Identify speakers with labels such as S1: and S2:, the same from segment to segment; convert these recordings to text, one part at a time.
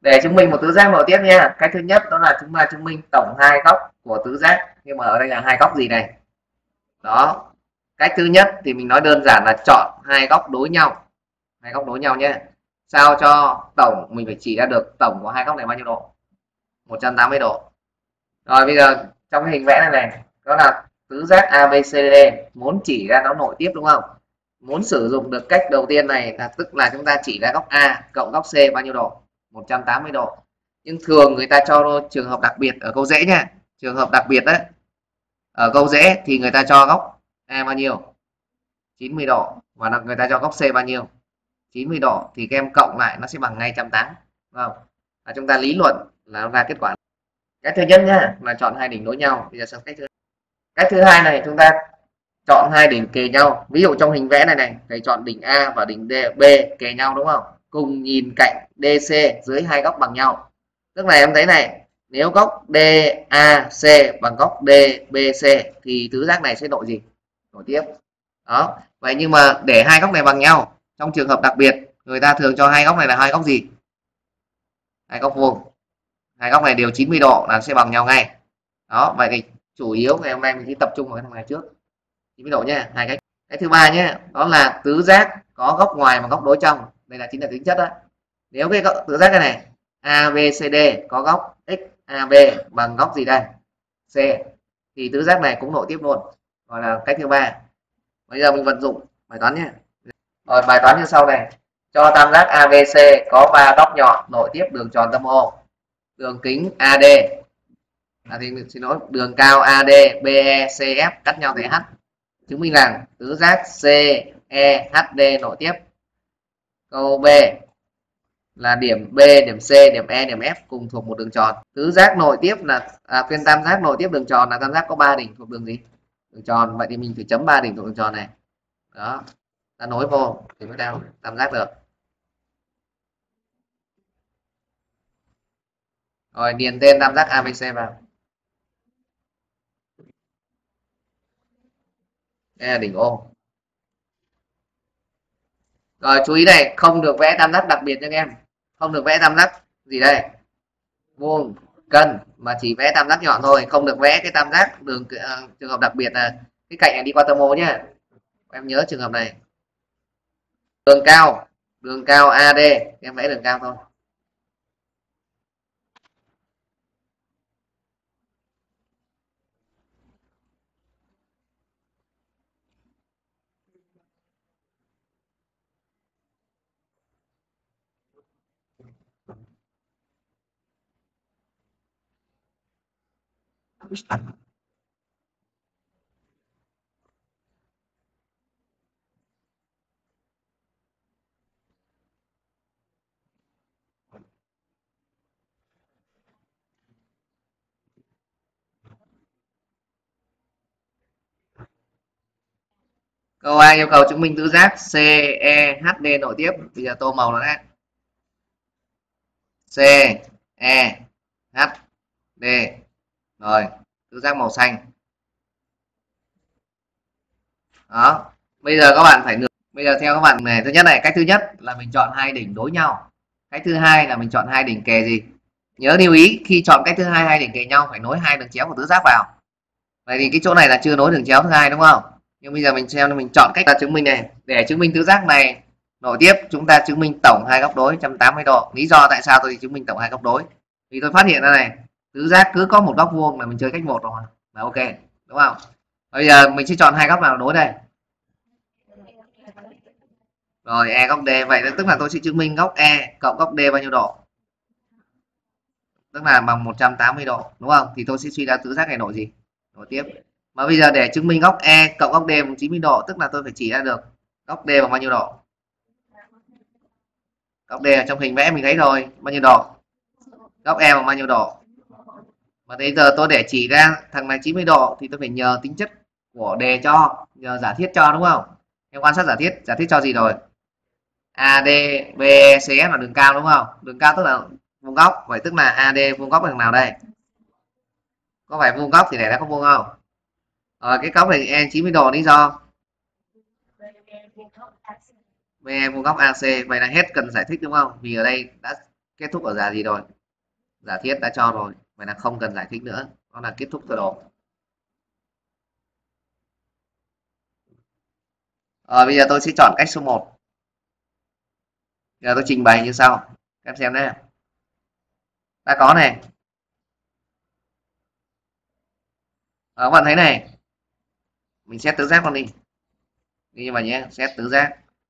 S1: Để chứng minh một tứ giác nội tiếp nha, cách thứ nhất đó là chúng ta chứng minh tổng hai góc của tứ giác, nhưng mà ở đây là hai góc gì này. Đó, cách thứ nhất thì mình nói đơn giản là chọn hai góc đối nhau, hai góc đối nhau nhé. Sao cho tổng mình phải chỉ ra được tổng của hai góc này bao nhiêu độ, 180 độ. Rồi bây giờ trong cái hình vẽ này này, đó là tứ giác ABCD, muốn chỉ ra nó nội tiếp đúng không? Muốn sử dụng được cách đầu tiên này là tức là chúng ta chỉ ra góc A cộng góc C bao nhiêu độ? 180 độ. Nhưng thường người ta cho trường hợp đặc biệt ở câu dễ nha. Trường hợp đặc biệt đấy. Ở câu dễ thì người ta cho góc A bao nhiêu? 90 độ, và người ta cho góc C bao nhiêu? 90 độ, thì các em cộng lại nó sẽ bằng ngay 180, đúng không? Và chúng ta lý luận là nó ra kết quả. Cách thứ nhất nhá là chọn hai đỉnh đối nhau. Bây giờ sang cách thứ hai này, chúng ta chọn hai đỉnh kề nhau. Ví dụ trong hình vẽ này này, thầy chọn đỉnh A và đỉnh B kề nhau đúng không? Cùng nhìn cạnh DC dưới hai góc bằng nhau. Tức là em thấy này, nếu góc DAC bằng góc DBC thì tứ giác này sẽ nội gì? Nội tiếp. Đó. Vậy nhưng mà để hai góc này bằng nhau, trong trường hợp đặc biệt, người ta thường cho hai góc này là hai góc gì? Hai góc vuông. Hai góc này đều 90 độ là sẽ bằng nhau ngay. Đó, vậy thì chủ yếu ngày hôm nay mình chỉ tập trung vào cái thằng này trước. 90 độ nhé, hai cách. Cái thứ ba nhé, đó là tứ giác có góc ngoài và góc đối trong. Đây là chính là tính chất đó. Nếu cái tứ giác này ABCD có góc XAB bằng góc gì đây? C, thì tứ giác này cũng nội tiếp luôn. Gọi là cách thứ ba. Bây giờ mình vận dụng bài toán nhé. Rồi bài toán như sau này. Cho tam giác ABC có 3 góc nhọn nội tiếp đường tròn tâm O. Đường kính AD, thì xin lỗi, đường cao AD, BE, CF cắt nhau tại H. Chứng minh rằng tứ giác CEHD nội tiếp. Câu B là điểm B, điểm C, điểm E, điểm F cùng thuộc một đường tròn. Tứ giác nội tiếp là khuyên tam giác nội tiếp đường tròn là tam giác có 3 đỉnh thuộc đường gì? Đường tròn. Vậy thì mình phải chấm 3 đỉnh thuộc đường tròn này. Đó. Ta nối vô thì mới ra tam giác được. Rồi điền tên tam giác ABC vào. Đây là đỉnh O. Rồi chú ý này, không được vẽ tam giác đặc biệt nha các em. Không được vẽ tam giác gì đây? Vuông, cân, mà chỉ vẽ tam giác nhọn thôi, không được vẽ cái tam giác đường trường hợp đặc biệt là cái cạnh này đi qua tâm O nhé. Em nhớ trường hợp này. Đường cao AD, em vẽ đường cao thôi. Câu A yêu cầu chứng minh tứ giác CEHD nội tiếp. Bây giờ tô màu nó đã. CEHD. Rồi, tứ giác màu xanh. Đó. Bây giờ các bạn phải bây giờ theo các bạn này, thứ nhất này, cách thứ nhất là mình chọn hai đỉnh đối nhau. Cách thứ hai là mình chọn hai đỉnh kề gì? Nhớ lưu ý khi chọn cách thứ hai, hai đỉnh kề nhau phải nối hai đường chéo của tứ giác vào. Vậy thì cái chỗ này là chưa nối đường chéo thứ hai đúng không? Nhưng bây giờ mình xem mình chọn cách là chứng minh này. Để chứng minh tứ giác này nội tiếp, chúng ta chứng minh tổng hai góc đối 180 độ. Lý do tại sao tôi chứng minh tổng hai góc đối? Vì tôi phát hiện ra này, tứ giác cứ có một góc vuông là mình chơi cách một rồi. Là ok, đúng không? Bây giờ mình sẽ chọn hai góc nào đối đây. Rồi E góc D, vậy tức là tôi sẽ chứng minh góc E cộng góc D bao nhiêu độ? Tức là bằng 180 độ, đúng không? Thì tôi sẽ suy ra tứ giác này nội gì? Nội tiếp. Mà bây giờ để chứng minh góc E cộng góc D bằng 90 độ, tức là tôi phải chỉ ra được góc D bằng bao nhiêu độ? Góc D ở trong hình vẽ mình thấy rồi, bao nhiêu độ? Góc E bằng bao nhiêu độ? Mà bây giờ tôi để chỉ ra thằng này 90 độ thì tôi phải nhờ tính chất của đề cho, nhờ giả thiết cho, đúng không? Em quan sát giả thiết cho gì rồi? AD, BE, CF là đường cao đúng không? Đường cao tức là vuông góc, vậy tức là AD vuông góc bằng nào đây? Có phải vuông góc thì để ra có vuông không? Rồi cái góc này E 90 độ, lý do BE vuông góc AC, vậy là hết cần giải thích đúng không? Vì ở đây đã kết thúc ở giả gì rồi? Giả thiết đã cho rồi, vậy là không cần giải thích nữa, nó là kết thúc sơ đồ. Bây giờ tôi sẽ chọn cách số 1. Giờ tôi trình bày như sau, các em xem nhé. Ta có này, các bạn thấy này, mình xét tứ giác con đi vào nhé, xét tứ giác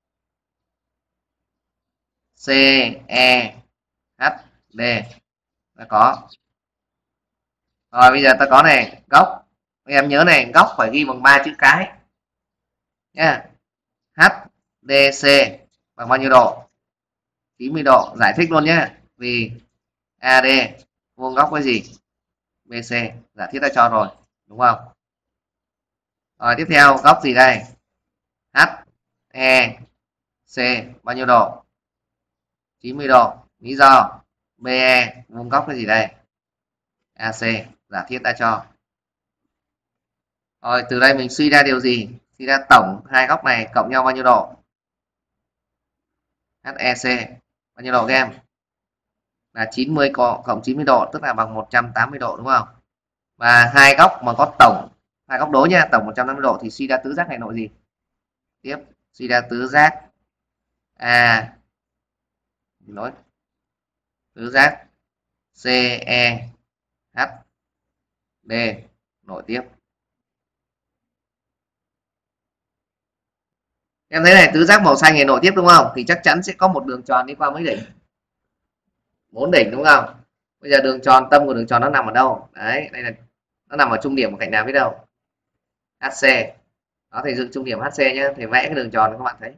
S1: C E H D ta có. Rồi bây giờ ta có này, góc, các em nhớ này, góc phải ghi bằng 3 chữ cái nhá. HDC bằng bao nhiêu độ? 90 độ. Giải thích luôn nhé, vì AD vuông góc với gì? BC. Giả thiết đã cho rồi đúng không? Rồi tiếp theo góc gì đây? HEC bao nhiêu độ? 90 độ. Lý do BE vuông góc cái gì đây? AC. Giả thiết đã cho. Rồi từ đây mình suy ra điều gì? Suy ra tổng hai góc này cộng nhau bao nhiêu độ? HEC bao nhiêu độ các em? Là 90 cộng 90 độ, tức là bằng 180 độ đúng không? Và hai góc mà có tổng, hai góc đối nha, tổng 180 độ thì suy ra tứ giác này nội gì? Tiếp suy ra tứ giác nói tứ giác CEHD nội tiếp. Em thấy này, tứ giác màu xanh này nội tiếp đúng không? Thì chắc chắn sẽ có một đường tròn đi qua mấy đỉnh? 4 đỉnh đúng không? Bây giờ đường tròn, tâm của đường tròn nó nằm ở đâu? Đấy, đây là nó nằm ở trung điểm của cạnh nào biết đâu? HC. Đó, thầy dựng trung điểm HC nhé, thầy vẽ cái đường tròn các bạn thấy.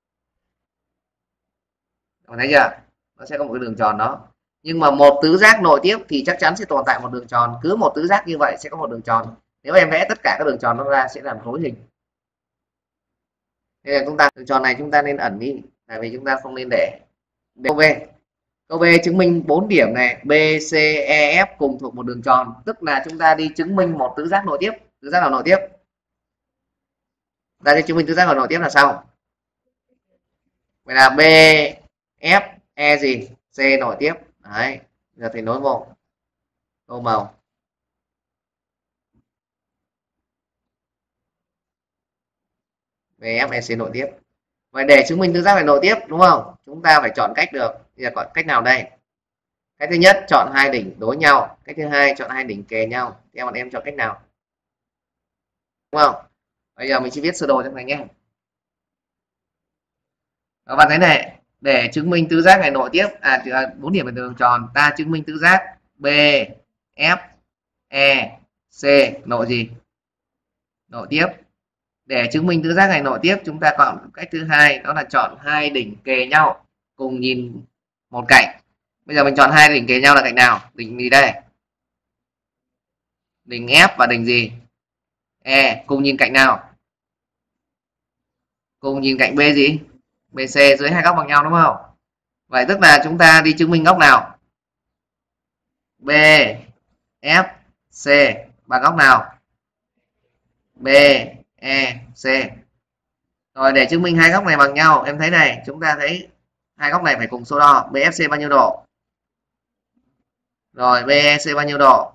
S1: Các bạn thấy chưa? Nó sẽ có một cái đường tròn đó. Nhưng mà một tứ giác nội tiếp thì chắc chắn sẽ tồn tại một đường tròn, cứ một tứ giác như vậy sẽ có một đường tròn. Nếu em vẽ tất cả các đường tròn nó ra sẽ làm khối hình. Nên là chúng ta đường tròn này chúng ta nên ẩn đi, tại vì chúng ta không nên để câu B. Câu B chứng minh 4 điểm này B, C, E, F cùng thuộc một đường tròn, tức là chúng ta đi chứng minh một tứ giác nội tiếp. Tứ giác nào nội tiếp? Ta đi chứng minh tứ giác nào nội tiếp là sao? Vậy là B, F, E gì? C nội tiếp. Đấy, giờ thầy nối một tô màu. B, F, E, C nội tiếp. Vậy để chứng minh tứ giác này nội tiếp đúng không? Chúng ta phải chọn cách được. Bây giờ chọn cách nào đây? Cách thứ nhất chọn hai đỉnh đối nhau, cách thứ hai chọn hai đỉnh kề nhau. Theo bọn em chọn cách nào? Đúng không? Bây giờ mình sẽ viết sơ đồ cho thầy nhé. Các bạn thấy này, để chứng minh tứ giác này nội tiếp, 4 điểm về đường tròn, ta chứng minh tứ giác B, F, E, C nội gì? Nội tiếp. Để chứng minh tứ giác này nội tiếp, chúng ta chọn cách thứ hai, đó là chọn hai đỉnh kề nhau cùng nhìn một cạnh. Bây giờ mình chọn hai đỉnh kề nhau là cạnh nào? Đỉnh gì đây? Đỉnh F và đỉnh gì? E cùng nhìn cạnh nào? Cùng nhìn cạnh B gì? BC dưới hai góc bằng nhau đúng không? Vậy tức là chúng ta đi chứng minh góc nào? B, F, C bằng góc nào? B, E, C. Rồi để chứng minh hai góc này bằng nhau, em thấy này, chúng ta thấy hai góc này phải cùng số đo. BFC bao nhiêu độ? Rồi BEC bao nhiêu độ?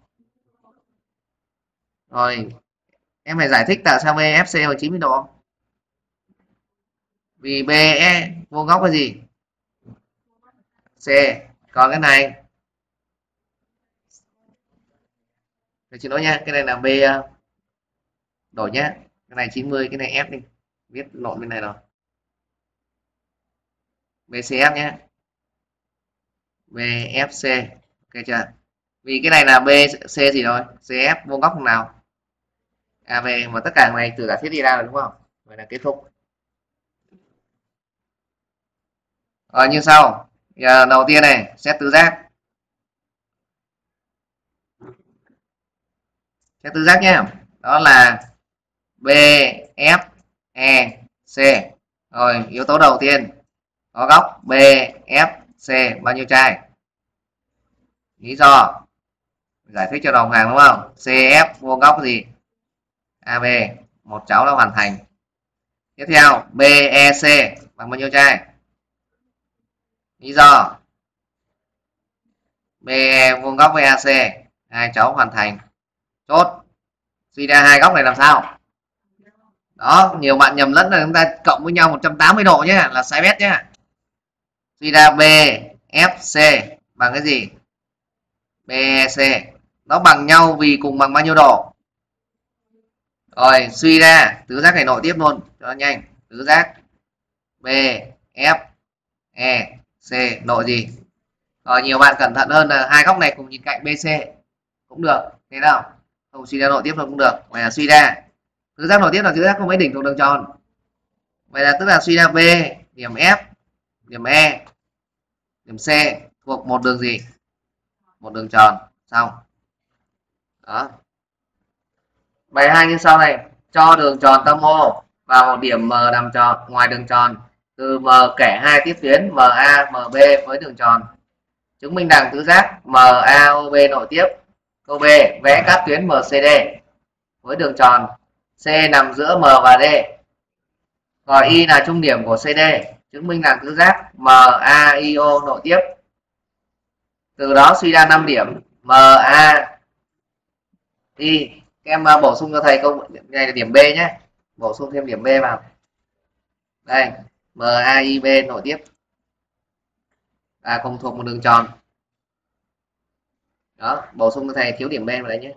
S1: Rồi em phải giải thích tại sao BFC bằng 90 độ. Vì BE vuông góc cái gì? C. Còn cái này để xin lỗi nha, cái này là B đổi nhé. Cái này 90, cái này F đi. Viết lộn bên này rồi. BCF nhé. BFC. Ok chưa? Vì cái này là BC gì rồi? CF vuông góc nào? AB mà tất cả này từ giả thiết đi ra rồi đúng không? Vậy là kết thúc. Rồi như sau. Giờ đầu tiên này, xét tứ giác. Xét tứ giác nhé. Đó là B, F, E, C. Rồi yếu tố đầu tiên có góc B, F, C bao nhiêu chai? Lý do giải thích cho đồng hàng đúng không? CF vuông góc gì? AB, một cháu đã hoàn thành. Tiếp theo BEC bằng bao nhiêu chai? Lý do BE vuông góc với AC. Hai cháu hoàn thành. Chốt. Suy ra hai góc này làm sao? Đó, nhiều bạn nhầm lẫn là chúng ta cộng với nhau 180 độ nhé, là sai bét nhé. Suy ra BFC bằng cái gì? BEC nó bằng nhau vì cùng bằng bao nhiêu độ? Rồi suy ra tứ giác này nội tiếp luôn cho nhanh. Tứ giác BFEC nội gì? Rồi nhiều bạn cẩn thận hơn là hai góc này cùng nhìn cạnh BC cũng được, thế nào? Không suy ra nội tiếp cũng được. Vậy là suy ra tứ giác nội tiếp là tứ giác có mấy đỉnh thuộc đường tròn. Vậy là tức là suy ra B điểm F điểm E điểm C thuộc một đường gì? Một đường tròn. Xong. Đó. Bài 2 như sau này, cho đường tròn tâm O vào một điểm M nằm tròn ngoài đường tròn, từ M kẻ hai tiếp tuyến MA MB với đường tròn. Chứng minh đằng tứ giác MAOB nội tiếp. Câu B, vẽ các tuyến MCD với đường tròn. C nằm giữa M và D. Rồi Y là trung điểm của CD. Chứng minh đằng tứ giác MAIO nội tiếp. Từ đó suy ra 5 điểm MAI. Các em bổ sung cho thầy câu này là điểm B nhé. Bổ sung thêm điểm B vào. Đây, MAIB nội tiếp. Cùng thuộc một đường tròn. Đó, bổ sung cho thầy thiếu điểm B vào đấy nhé.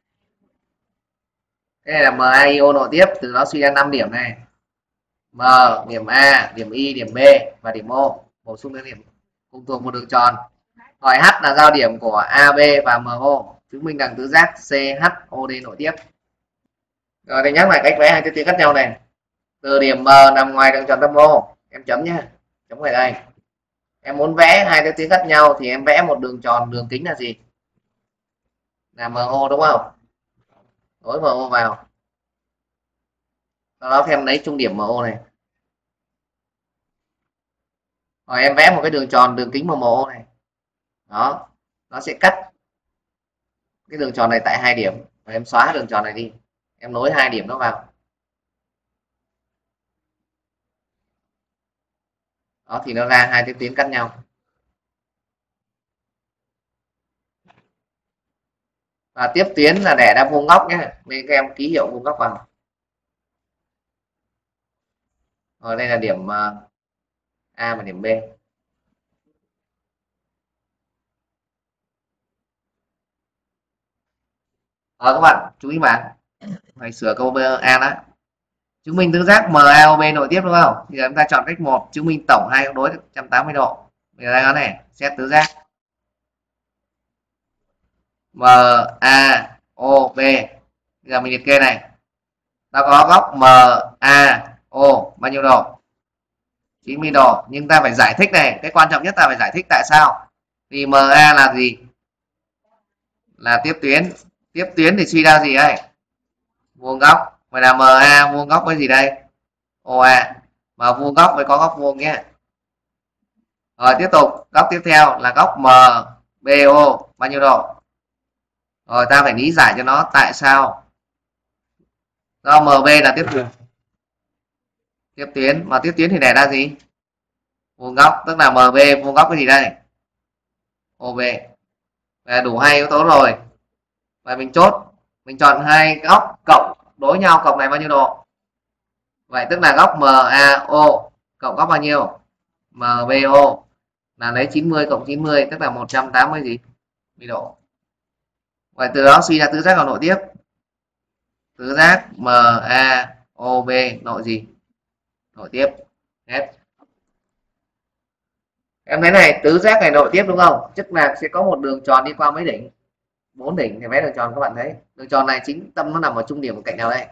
S1: Cái này là MAIO nội tiếp, từ đó suy ra 5 điểm này. M, điểm A, điểm Y, điểm B và điểm O. Bổ sung các điểm cùng thuộc một đường tròn. Hỏi H là giao điểm của AB và MO. Chứng minh đằng tứ giác CHOD nội tiếp. Rồi thầy nhắc lại cách vẽ hai tiêu tuyến cắt nhau này. Từ điểm M nằm ngoài đường tròn tâm O, em chấm nhé. Chấm ở đây. Em muốn vẽ hai tiêu tuyến cắt nhau thì em vẽ một đường tròn, đường kính là gì? Là MO đúng không? Nối MO vào. Sau đó em lấy trung điểm MO này. Rồi em vẽ một cái đường tròn, đường kính MO này. Đó, nó sẽ cắt cái đường tròn này tại 2 điểm. Và em xóa đường tròn này đi. Em nối 2 điểm nó vào. Đó thì nó ra hai tiếp tuyến cắt nhau. Và tiếp tuyến là để ra vuông góc nhé, nên các em ký hiệu vuông góc vào. Rồi đây là điểm A và điểm B. Rồi các bạn chú ý bạn phải sửa câu A đó. Chứng minh tứ giác MAOB nội tiếp đúng không? Thì chúng ta chọn cách 1, chứng minh tổng hai đối 180 độ. Bây giờ đây này, xét tứ giác MAOB. Bây giờ mình liệt kê này. Ta có góc MAO bao nhiêu độ? 90 độ. Nhưng ta phải giải thích này, cái quan trọng nhất ta phải giải thích tại sao. Vì MA là gì? Là tiếp tuyến. Tiếp tuyến thì suy ra gì đây? Vuông góc. Vậy là MA vuông góc với gì đây? OA. Mà vuông góc với có góc vuông nhé. Rồi tiếp tục, góc tiếp theo là góc MBO bao nhiêu độ? Rồi ta phải lý giải cho nó tại sao. Do MB là tiếp tuyến. Tiếp tuyến, mà tiếp tuyến thì để ra gì? Vuông góc, tức là MB vuông góc cái gì đây? OB. Và đủ hai yếu tố rồi. Và mình chốt, mình chọn hai góc cộng đối nhau, cộng này bao nhiêu độ? Vậy tức là góc MAO cộng góc bao nhiêu? MBO là lấy 90 cộng 90 tức là 180 gì? Độ. Vậy từ đó suy ra tứ giác vào nội tiếp. Tứ giác MAOB nội gì? Nội tiếp. Hết. Em thấy này, tứ giác này nội tiếp đúng không? Tức là sẽ có một đường tròn đi qua mấy đỉnh? 4 đỉnh thì vẽ đường tròn các bạn thấy. Đường tròn này chính tâm nó nằm ở trung điểm của cạnh nào đây?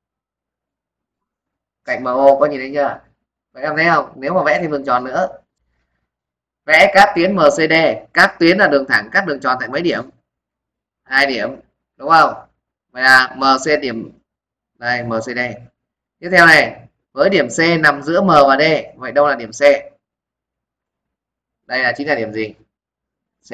S1: Cạnh MO có nhìn thấy chưa? Vậy em thấy không? Nếu mà vẽ thêm đường tròn nữa. Vẽ các tuyến MCD, các tuyến là đường thẳng cắt đường tròn tại mấy điểm? 2 điểm, đúng không? Vậy là MC điểm đây, MCD. Tiếp theo này, với điểm C nằm giữa M và D, vậy đâu là điểm C? Đây là chính là điểm gì? C.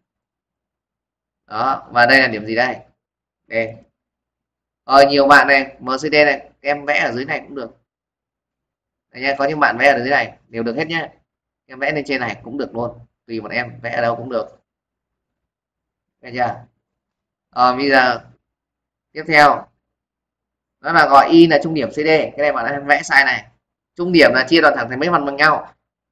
S1: Đó, và đây là điểm gì đây? D. Rồi nhiều bạn này, MCD này, em vẽ ở dưới này cũng được. Đây nha, có những bạn vẽ ở dưới này đều được hết nhá. Em vẽ lên trên này cũng được luôn, tùy bọn em vẽ ở đâu cũng được. Được chưa? Bây giờ tiếp theo đó là gọi Y là trung điểm CD. Cái này bạn đã vẽ sai này. Trung điểm là chia đoạn thẳng thành mấy phần bằng nhau.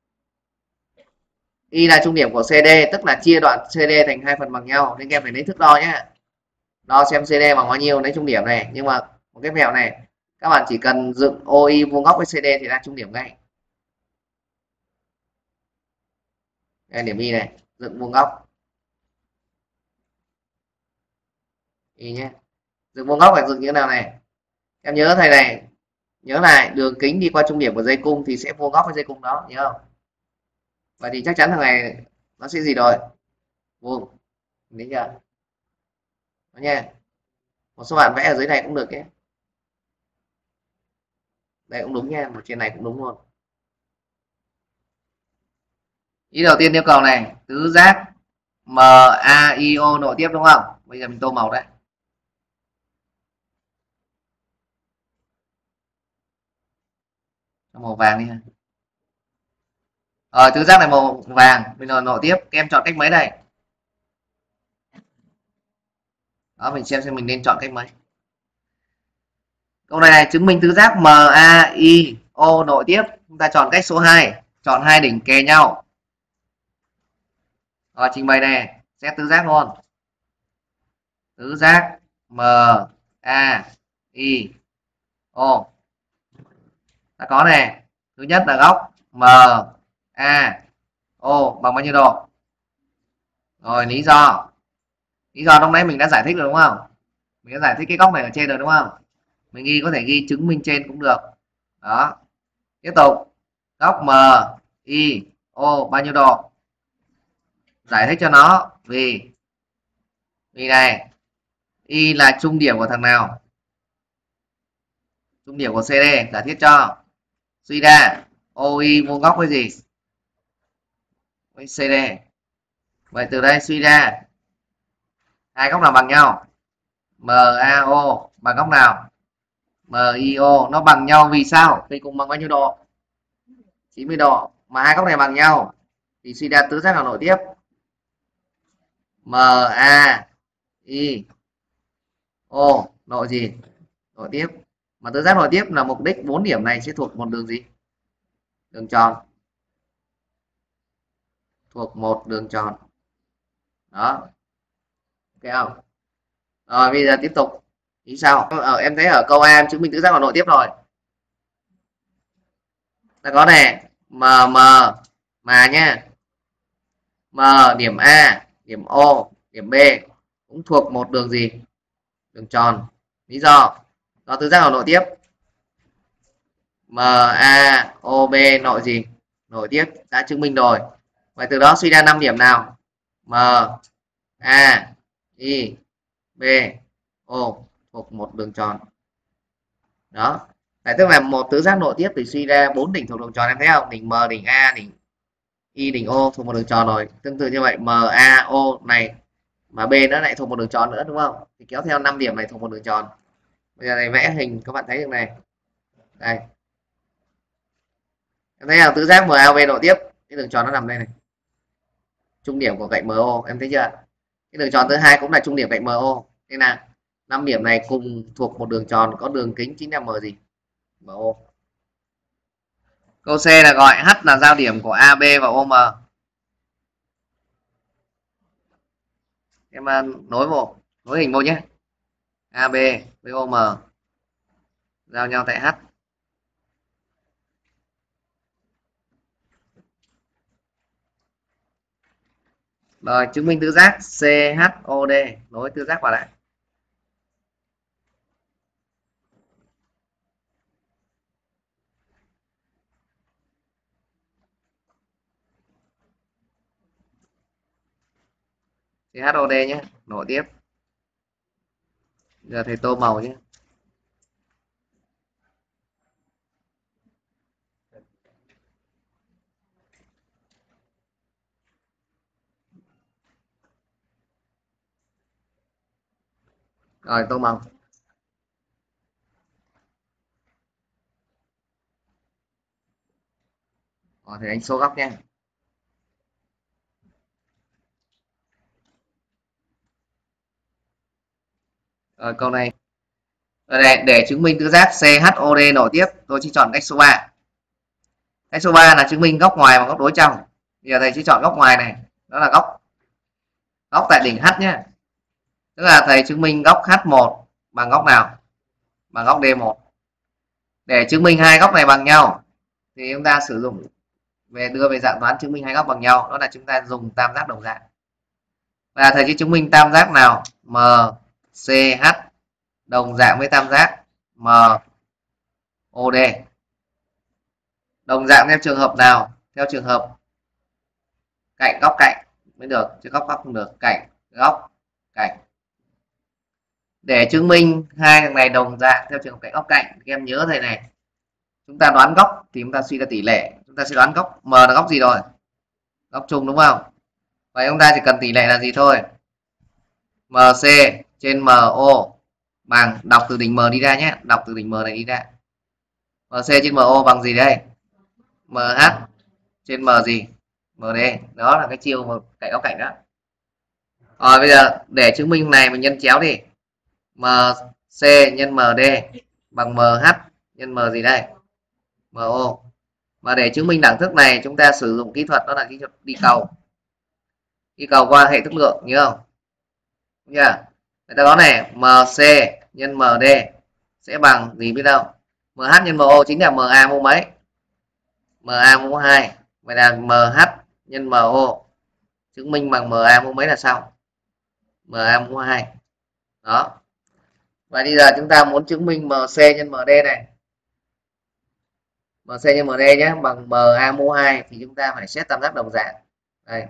S1: Y là trung điểm của CD, tức là chia đoạn CD thành hai phần bằng nhau, nên các em phải lấy thước đo nhé. Đo xem CD bằng bao nhiêu lấy trung điểm này. Nhưng mà một cái mẹo này, các bạn chỉ cần dựng OI vuông góc với CD thì ra trung điểm ngay. Đây, điểm Y này, dựng vuông góc Y nhé. Dựng vuông góc phải dựng như thế nào này? Em nhớ thầy này, nhớ lại đường kính đi qua trung điểm của dây cung thì sẽ vuông góc với dây cung đó, nhớ không? Vậy thì chắc chắn thằng này nó sẽ gì rồi? Vuông. Đấy chưa? Đó nha. Một số bạn vẽ ở dưới này cũng được nhé. Đây cũng đúng nha, một trên này cũng đúng luôn. Ý đầu tiên yêu cầu này, tứ giác MAIO nội tiếp đúng không? Bây giờ mình tô màu đấy. Màu vàng đi ha. Tứ giác này màu vàng, bây giờ nội tiếp, các em chọn cách mấy đây? Đó, mình xem mình nên chọn cách mấy. Câu này chứng minh tứ giác MAIO nội tiếp, chúng ta chọn cách số 2, chọn hai đỉnh kề nhau. Rồi trình bày này, xét tứ giác luôn. Tứ giác MAIO ta có này. Thứ nhất là góc MAO bằng bao nhiêu độ? Rồi lý do lúc nãy mình đã giải thích rồi đúng không? Mình đã giải thích cái góc này ở trên rồi đúng không? Mình có thể ghi chứng minh trên cũng được. Đó. Tiếp tục. Góc MIO bao nhiêu độ? Giải thích cho nó vì này, Y là trung điểm của thằng nào? Trung điểm của CD, giải thích cho. Suy ra OI vuông góc với gì? Với CD. Vậy từ đây suy ra hai góc nào bằng nhau? MAO bằng góc nào? MIO nó bằng nhau vì sao? Vì cùng bằng bao nhiêu độ? 90 độ. Mà hai góc này bằng nhau thì suy ra tứ giác nào nội tiếp? MAIO nội gì? Nội tiếp. Mà tứ giác nội tiếp là mục đích 4 điểm này sẽ thuộc một đường gì? Đường tròn. Thuộc một đường tròn. Đó. Ok không? Rồi bây giờ tiếp tục. Ý sao? Em thấy ở câu A em chứng minh tứ giác vào nội tiếp rồi. Ta có này, M mà nhá. M điểm A, điểm O, điểm B cũng thuộc một đường gì? Đường tròn. Lý do tứ giác vào nội tiếp. MAOB nội gì? Nội tiếp, đã chứng minh rồi. Vậy từ đó suy ra 5 điểm nào? M A I B O thuộc một đường tròn. Đó. Đấy, tức là một tứ giác nội tiếp thì suy ra 4 đỉnh thuộc đường tròn, em thấy không? Đỉnh M, đỉnh A, đỉnh Y, đỉnh O thuộc một đường tròn rồi. Tương tự như vậy MAO này mà B nó lại thuộc một đường tròn nữa đúng không? Thì kéo theo 5 điểm này thuộc một đường tròn. Bây giờ này vẽ hình các bạn thấy được này. Đây. Em thấy là tứ giác MAOB nội tiếp, cái đường tròn nó nằm đây này. Trung điểm của cạnh MO, em thấy chưa? Cái đường tròn thứ hai cũng là trung điểm cạnh MO. Nên là 5 điểm này cùng thuộc một đường tròn có đường kính chính là M gì? MO. Câu C là gọi H là giao điểm của AB và OM. Em nối hình vô nhé. AB với OM giao nhau tại H. Rồi chứng minh tứ giác CHOD, nối tứ giác vào lại. CHOD nhé, nối tiếp. Giờ thầy tô màu nhé. Rồi tô màu. Rồi thì anh số góc nha. Rồi câu này. Ở đây để chứng minh tứ giác CHOD nối tiếp, tôi chỉ chọn cách số 3. Cách số 3 là chứng minh góc ngoài và góc đối trong. Bây giờ thầy chỉ chọn góc ngoài này, đó là góc tại đỉnh H nhé. Tức là thầy chứng minh góc H1 bằng góc nào? Bằng góc D1. Để chứng minh hai góc này bằng nhau thì chúng ta sử dụng đưa về dạng toán chứng minh hai góc bằng nhau, đó là chúng ta dùng tam giác đồng dạng. Và thầy chỉ chứng minh tam giác nào? MCH đồng dạng với tam giác MOD. Đồng dạng theo trường hợp nào? Theo trường hợp cạnh góc cạnh mới được, chứ góc góc không được. Cạnh góc cạnh. Để chứng minh hai thằng này đồng dạng theo trường hợp cạnh góc cạnh, các em nhớ thầy này, chúng ta đoán góc thì chúng ta suy ra tỷ lệ, chúng ta sẽ đoán góc M là góc gì rồi? Góc chung đúng không? Vậy chúng ta chỉ cần tỷ lệ là gì thôi? MC trên MO bằng, đọc từ đỉnh M đi ra nhé, đọc từ đỉnh M này đi ra. MC trên MO bằng gì đây? MH trên M gì? MD. Đó là cái chiêu mà cạnh góc cạnh đó. Rồi bây giờ để chứng minh này mình nhân chéo đi. MC nhân MD bằng MH nhân M gì đây? MO. Mà để chứng minh đẳng thức này chúng ta sử dụng kỹ thuật, đó là kỹ thuật đi cầu. Đi cầu qua hệ thức lượng, nhớ không? Nhá. Người ta có này, MC nhân MD sẽ bằng gì biết đâu? MH nhân MO chính là MA mũ mấy? MA mũ 2. Vậy là MH nhân MO chứng minh bằng MA mũ mấy là xong? MA mũ 2. Đó. Vậy bây giờ chúng ta muốn chứng minh MC nhân MD này. MC nhân MD nhé, bằng MA mũ 2 thì chúng ta phải xét tam giác đồng dạng. Đây.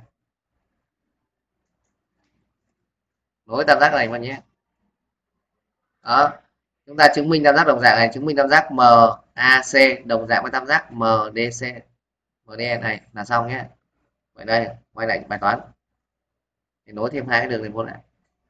S1: Nối tam giác này vào nhé. Đó. Chúng ta chứng minh tam giác đồng dạng này, chứng minh tam giác MAC đồng dạng với tam giác MDC. MD này là xong nhé. Vậy đây, quay lại bài toán. Thì nối thêm hai cái đường này vô lại.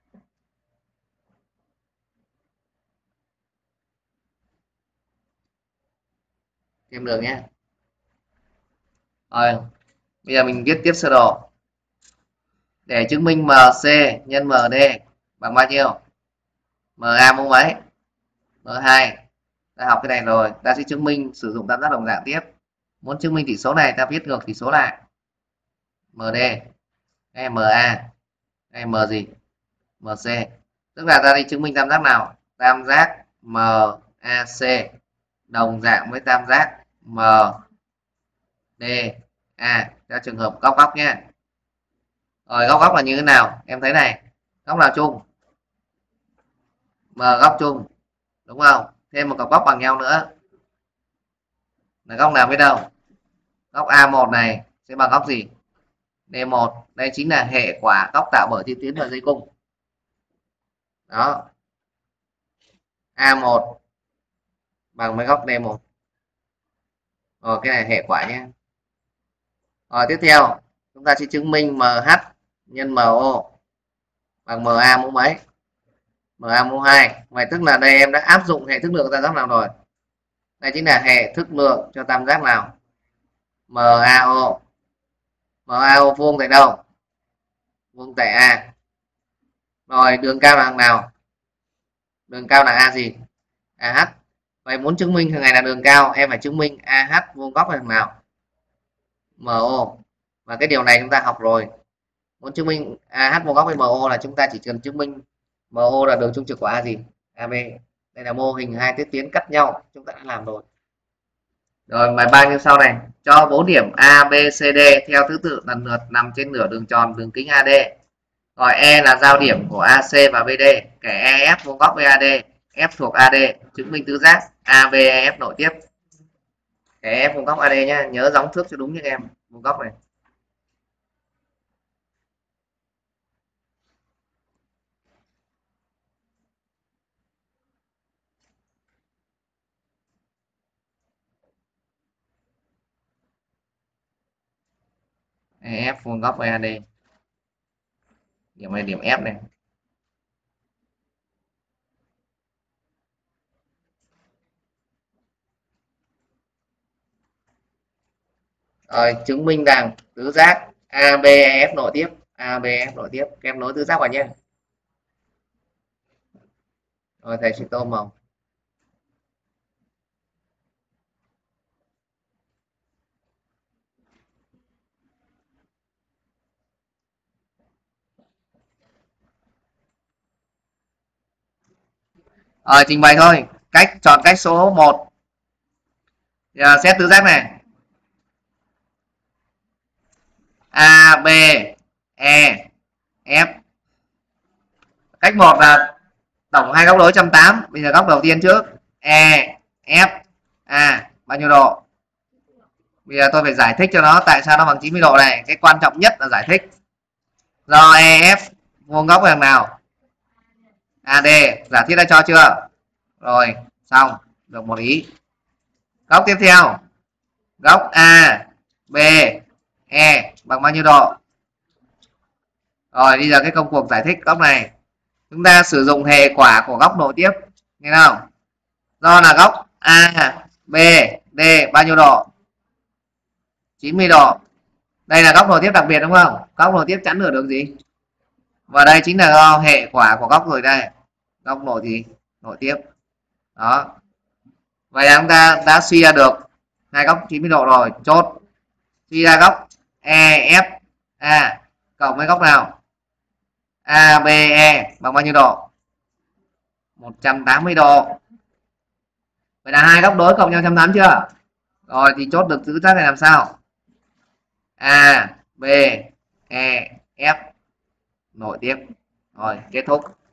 S1: Thêm đường nhé. Rồi, bây giờ mình viết tiếp sơ đồ. Để chứng minh MC nhân MD bằng bao nhiêu? MA mũ mấy? M2. Ta học cái này rồi, ta sẽ chứng minh sử dụng tam giác đồng dạng tiếp. Muốn chứng minh tỷ số này ta viết ngược tỷ số lại. MD, hay MA, hay M gì? MC. Tức là ta đi chứng minh tam giác nào? Tam giác MAC đồng dạng với tam giác MDA theo trường hợp góc góc nhé. Rồi góc góc là như thế nào? Em thấy này, góc nào chung? M góc chung, đúng không? Thêm một cặp góc bằng nhau nữa là góc nào biết đâu? Góc A1 này sẽ bằng góc gì? D1. Đây chính là hệ quả góc tạo bởi thiên tuyến và dây cung. Đó. A1 bằng với góc D1. Rồi cái này hệ quả nhé. Rồi tiếp theo chúng ta sẽ chứng minh MH nhân MO bằng MA mũ mấy? MA mũ 2. Vậy tức là đây em đã áp dụng hệ thức lượng tam giác nào rồi? Đây chính là hệ thức lượng cho tam giác nào? MAO. MAO vuông tại đâu? Vuông tại A. Rồi đường cao là thằng nào? Đường cao là A gì? AH. Vậy muốn chứng minh thằng này là đường cao, em phải chứng minh AH vuông góc là thằng nào? MO. Và cái điều này chúng ta học rồi. Muốn chứng minh AH vuông góc với MO là chúng ta chỉ cần chứng minh MO là đường trung trực của A gì? AB. Đây là mô hình hai tiết tuyến cắt nhau, chúng ta đã làm rồi. Rồi bài 3 như sau này, cho 4 điểm A, B, C, D theo thứ tự lần lượt nằm trên nửa đường tròn đường kính AD. Gọi E là giao điểm của AC và BD, kẻ EF vuông góc với AD, F thuộc AD, chứng minh tứ giác ABEF nội tiếp. Kẻ EF vuông góc AD nhá, nhớ gióng thước cho đúng như em, vuông góc này. EF vuông góc với AD. Điểm này điểm F này. Rồi chứng minh rằng tứ giác ABEF nội tiếp, ABEF nội tiếp, các em nối tứ giác vào nhé. Rồi thầy sẽ tô màu. Rồi trình bày thôi. Chọn cách số 1. Giờ xét tứ giác này. A, B, E, F. Cách 1 là tổng hai góc đối 180. Bây giờ góc đầu tiên trước. E, F, A bao nhiêu độ? Bây giờ tôi phải giải thích cho nó tại sao nó bằng 90 độ này. Cái quan trọng nhất là giải thích. Do EF vuông góc đằng nào? AD. Giả thiết đã cho chưa? Rồi, xong. Được một ý. Góc tiếp theo. Góc A, B, E bằng bao nhiêu độ? Rồi, bây giờ cái công cuộc giải thích góc này. Chúng ta sử dụng hệ quả của góc nội tiếp. Nghe không? Do là góc A, B, D bao nhiêu độ? 90 độ. Đây là góc nội tiếp đặc biệt đúng không? Góc nội tiếp chắn nửa đường gì? Và đây chính là do hệ quả của góc rồi đây. Góc nội gì? Nội tiếp. Đó. Vậy là chúng ta đã suy ra được hai góc 90 độ rồi. Chốt. Suy ra góc EFA cộng với góc nào? ABE bằng bao nhiêu độ? 180 độ. Vậy là hai góc đối cộng nhau 180 chưa? Rồi thì chốt được tứ giác này làm sao? A, B, E, F nội tiếp. Rồi kết thúc.